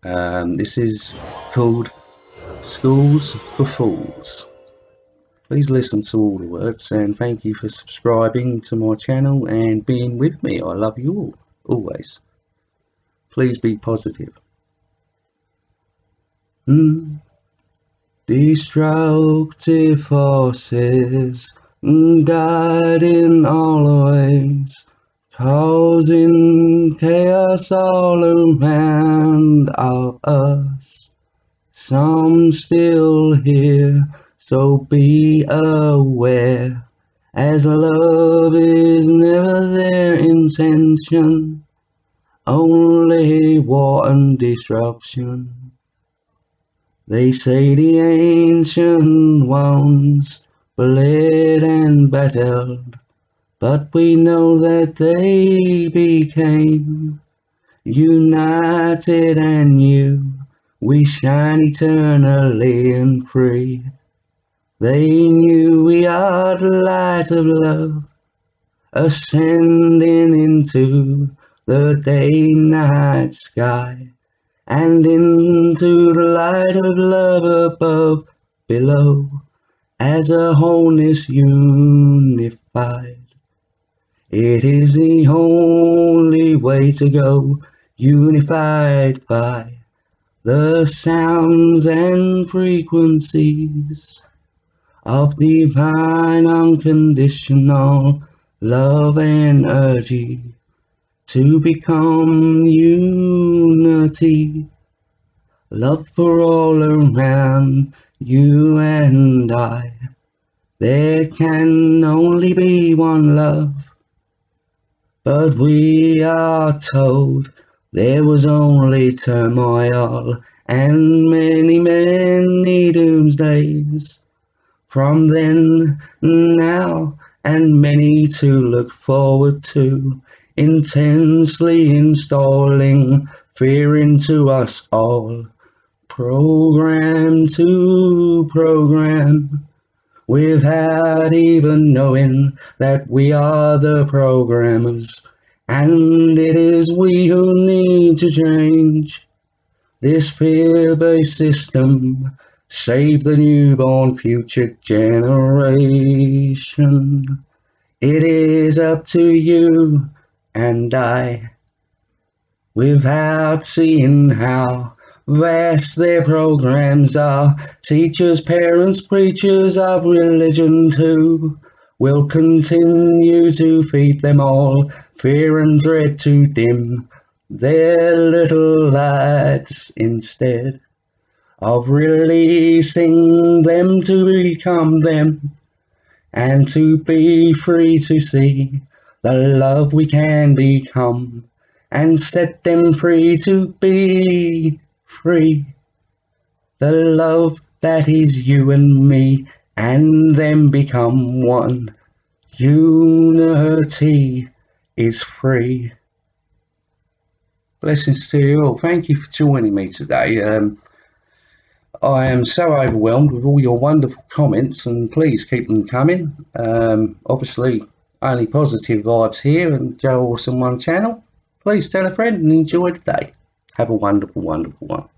This is called Schools for Fools. Please listen to all the words, and thank you for subscribing to my channel and being with me. I love you all, always. Please be positive. Destructive forces guiding all the ways, causing chaos all around us. Some still here, so be aware, as love is never their intention, only war and destruction. They say the ancient ones bled and battled, but we know that they became united, and we shine eternally and free. They knew we are the light of love, ascending into the day-night sky, and into the light of love above, below, as a wholeness unified. It is the only way to go, unified by the sounds and frequencies of divine unconditional love energy, to become unity, love for all around you and I. There can only be one love, but we are told there was only turmoil and many, many doomsdays. From then, now, and many to look forward to, intensely installing fear into us all, program to program, without even knowing that we are the programmers, and it is we who need to change this fear-based system. Save the newborn future generation. It is up to you and I, without seeing how vast their programs are. Teachers, parents, preachers of religion too will continue to feed them all fear and dread to dim their little lights, instead of releasing them to become them, and to be free to see the love we can become, and set them free to be free. The love that is you and me, and them become one. Unity is free. Blessings to you all. Thank you for joining me today. I am so overwhelmed with all your wonderful comments, and please keep them coming. Obviously, only positive vibes here, and Joe Awesome One channel. Please tell a friend and enjoy the day. Have a wonderful, wonderful one.